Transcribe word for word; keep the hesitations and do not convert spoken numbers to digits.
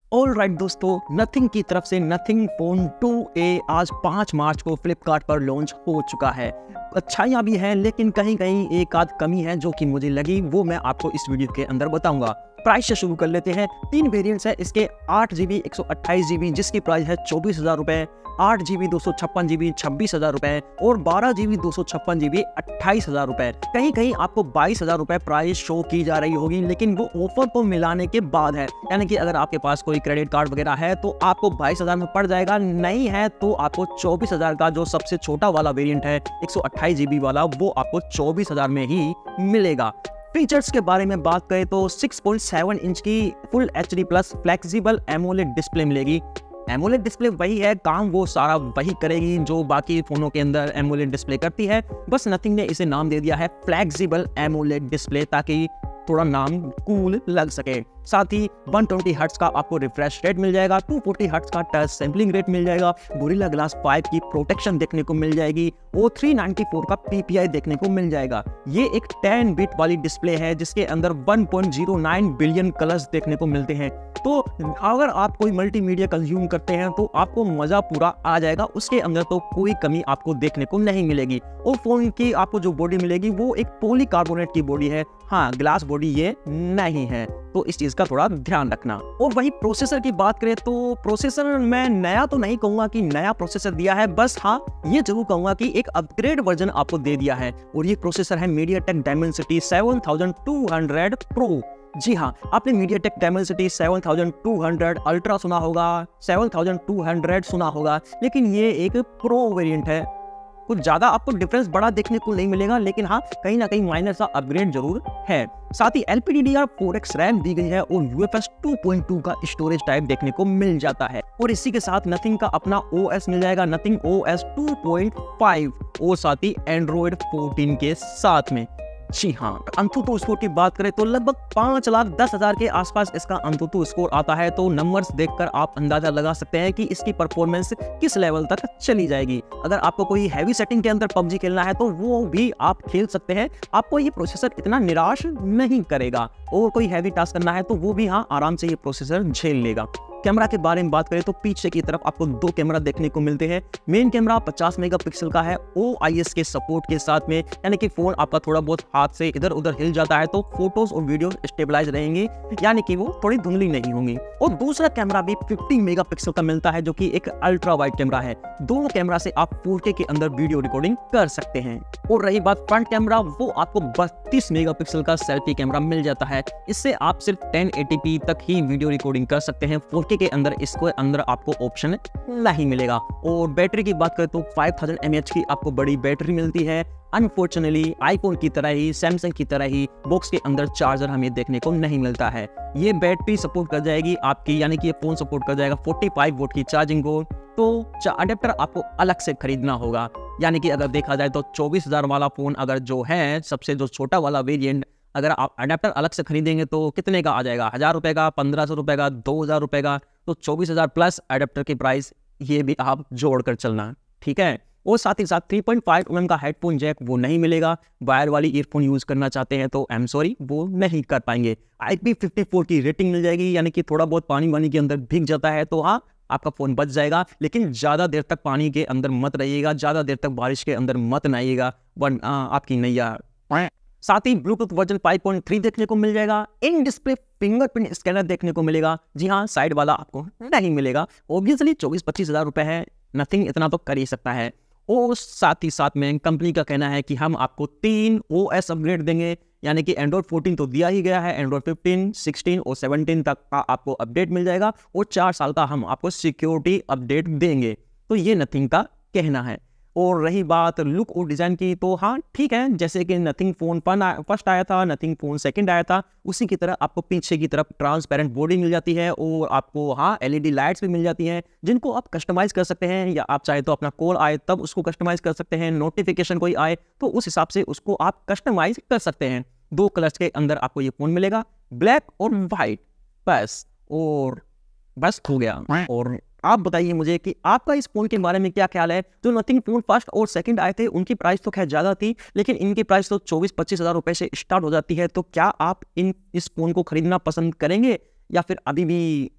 All right right, दोस्तों, Nothing की तरफ से नथिंग फोन टू ए आज पाँच मार्च को फ्लिपकार्ट पर लॉन्च हो चुका है। अच्छाइयाँ भी हैं, लेकिन कहीं कहीं एक आध कमी है जो कि मुझे लगी, वो मैं आपको इस वीडियो के अंदर बताऊंगा। प्राइस से शुरू कर लेते हैं। तीन वेरिएंट्स है इसके, आठ जी बी एक सौ अट्ठाईस जी बी जिसकी प्राइस है चौबीस हजार रुपए, आठ जी बी दो सौ छप्पन जी बी छब्बीस हजार रुपए और बारह जी बी दो सौ छप्पन जी बी अट्ठाईस हजार रुपए। कहीं कहीं आपको बाईस हजार रुपए प्राइस शो की जा रही होगी, लेकिन वो ऑफर को मिलाने के बाद है। यानी कि अगर आपके पास कोई क्रेडिट कार्ड वगैरह है तो आपको बाईस हजार में पड़ जाएगा, नहीं है तो आपको चौबीस हजार का जो सबसे छोटा वाला वेरिएंट है एक सौ अट्ठाईस जी बी वाला, वो आपको चौबीस हजार में ही मिलेगा। फीचर्स के बारे में बात करें तो छह पॉइंट सात इंच की full H D plus flexible AMOLED display मिलेगी। एमोलेड डिस्प्ले वही है, काम वो सारा वही करेगी जो बाकी फोनों के अंदर एमोलेड डिस्प्ले करती है, बस नथिंग ने इसे नाम दे दिया है फ्लेक्सिबल एमोलेड डिस्प्ले ताकि थोड़ा नाम कूल लग सके। साथ ही एक सौ बीस हर्ट्ज का आपको रिफ्रेश रेट मिल जाएगा, दो सौ चालीस हर्ट्ज का टच सैंपलिंग रेट मिल जाएगा, गोरिल्ला ग्लास फाइव की प्रोटेक्शन देखने को मिल जाएगी और तीन सौ चौरानवे का पी पी आई देखने को मिल जाएगा। ये एक दस बिट वाली डिस्प्ले है जिसके अंदर एक पॉइंट ज़ीरो नौ बिलियन कलर्स देखने को मिलते हैं। तो अगर आप कोई मल्टीमीडिया कंज्यूम करते हैं तो आपको मजा पूरा आ जाएगा, उसके अंदर तो कोई कमी आपको देखने को नहीं मिलेगी। और फोन की आपको जो बॉडी मिलेगी वो एक पॉलीकार्बोनेट की बॉडी है, हाँ ग्लास बॉडी ये नहीं है, तो इस चीज का थोड़ा ध्यान रखना। और वही प्रोसेसर की बात करें तो प्रोसेसर मैं नया तो नहीं कहूंगा कि नया प्रोसेसर दिया है, बस हाँ ये जरूर कहूंगा कि एक अपग्रेड वर्जन आपको दे दिया है। और ये प्रोसेसर है MediaTek Dimensity seven thousand two hundred pro. जी हाँ, आपने MediaTek Dimensity seven thousand two hundred ultra सुना होगा, सेवन थाउज़ेंड टू हंड्रेड सुना होगा, लेकिन ये एक प्रो वेरिएंट है। कुछ ज्यादा आपको डिफरेंस बड़ा देखने को नहीं मिलेगा, लेकिन हाँ कहीं ना कहीं माइनर सा अपग्रेड जरूर है। साथ ही L P D D R four X RAM दी गई है और U F S two point two का स्टोरेज टाइप देखने को मिल जाता है। और इसी के साथ नथिंग का अपना ओ एस मिल जाएगा, Nothing O S two point five, और साथ ही एंड्रॉइड फोर्टीन के साथ में। जी हाँ, अंतुतु स्कोर की बात करें तो लगभग पांच लाख दस हजार के आसपास इसका अंतुतु स्कोर आता है। तो नंबर्स देखकर आप अंदाजा लगा सकते हैं कि इसकी परफॉर्मेंस किस लेवल तक चली जाएगी। अगर आपको कोई हैवी सेटिंग के अंदर पबजी खेलना है तो वो भी आप खेल सकते हैं, आपको ये प्रोसेसर इतना निराश नहीं करेगा। और कोई हैवी टास्क करना है तो वो भी हाँ आराम से ये प्रोसेसर झेल लेगा। कैमरा के बारे में बात करें तो पीछे की तरफ आपको दो कैमरा देखने को मिलते हैं। मेन कैमरा पचास मेगापिक्सल का है ओ आई एस के सपोर्ट के साथ में, यानी कि फोन आपका थोड़ा बहुत हाथ से इधर उधर हिल जाता है तो फोटोज और वीडियो स्टेबलाइज रहेंगे, यानी कि वो थोड़ी धुंधली नहीं होंगी। और दूसरा कैमरा भी पचास मेगापिक्सल का मिलता है जो कि एक अल्ट्रा वाइड कैमरा है। दोनों कैमरा से आप फोर के के अंदर वीडियो रिकॉर्डिंग कर सकते हैं। और रही बात फ्रंट कैमरा, वो आपको बत्तीस मेगापिक्सल का सेल्फी कैमरा मिल जाता है। इससे आप सिर्फ टेन एटी पी तक ही वीडियो रिकॉर्डिंग कर सकते हैं, फोर के के अंदर इसको अंदर आपको ऑप्शन नहीं मिलेगा। और बैटरी की बात करें तो five thousand M A H की आपको बड़ी बैटरी मिलती है। अनफॉर्चुनेटली आईफोन की तरह ही सैमसंग की तरह ही बॉक्स के अंदर चार्जर हमें देखने को नहीं मिलता है। ये बैटरी सपोर्ट कर जाएगी आपकी, यानी कि ये फोन सपोर्ट कर जाएगा पैंतालीस वोल्ट की चार्जिंग को, तो अडेप्टर आपको अलग से खरीदना होगा। यानी कि अगर देखा जाए तो चौबीस हजार वाला फोन अगर जो है सबसे जो छोटा वाला वेरिएंट, अगर आप अडेप्टर अलग से खरीदेंगे तो कितने का आ जाएगा, हजार रुपए का, पंद्रह सौ रुपए का, दो हजार रुपए का, तो चौबीस हजार प्लस अडेप्टर की प्राइस, ये भी आप जोड़ कर चलना, ठीक है। और साथ ही साथ three point five M M का हेडफोन जैक वो नहीं मिलेगा। वायर वाली ईयरफोन यूज करना चाहते हैं तो आई एम सॉरी, वो नहीं कर पाएंगे। आई पी फिफ्टी फोर की रेटिंग मिल जाएगी, यानी कि थोड़ा बहुत पानी वानी के अंदर भीग जाता है तो हाँ आपका फोन बच जाएगा, लेकिन ज्यादा देर तक पानी के अंदर मत रहिएगा, ज्यादा देर तक बारिश के अंदर मत नहाइएगा, वरना आपकी नैया। साथ ही Bluetooth version five point three देखने को मिल जाएगा। इन डिस्प्ले फिंगरप्रिंट स्कैनर देखने को मिलेगा, जी हाँ साइड वाला आपको नहीं मिलेगा। ऑब्वियसली चौबीस पच्चीस हजार रुपए है, नथिंग इतना तो कर ही सकता है। और साथ ही साथ में कंपनी का कहना है कि हम आपको तीन ओ एस अपग्रेड देंगे, यानी कि एंड्रॉइड फोर्टीन तो दिया ही गया है, एंड्रॉइड फिफ्टीन, सिक्सटीन और सेवनटीन तक का आपको अपडेट मिल जाएगा और चार साल का हम आपको सिक्योरिटी अपडेट देंगे। तो ये नथिंग का कहना है। और रही बात लुक और डिजाइन की तो हाँ ठीक है, जैसे कि नथिंग फोन फर्स्ट आया था, नथिंग फोन सेकंड आया था, उसी की तरह आपको पीछे की तरफ ट्रांसपेरेंट बॉडी मिल जाती है और आपको हाँ एल ई डी लाइट्स भी मिल जाती हैं जिनको आप कस्टमाइज कर सकते हैं, या आप चाहे तो अपना कॉल आए तब उसको कस्टमाइज कर सकते हैं, नोटिफिकेशन कोई आए तो उस हिसाब से उसको आप कस्टमाइज कर सकते हैं। दो कलर्स के अंदर आपको ये फोन मिलेगा, ब्लैक और व्हाइट, बस और बस हो गया। और आप बताइए मुझे कि आपका इस फोन के बारे में क्या ख्याल है। जो नथिंग फोन फर्स्ट और सेकंड आए थे उनकी प्राइस तो खैर ज्यादा थी, लेकिन इनकी प्राइस तो चौबीस पच्चीस हजार रुपए से स्टार्ट हो जाती है। तो क्या आप इन इस फोन को खरीदना पसंद करेंगे या फिर अभी भी